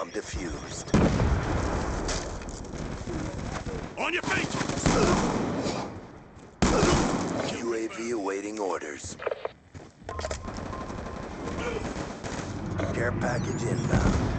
Bomb defused. On your feet! UAV awaiting orders. Care package inbound.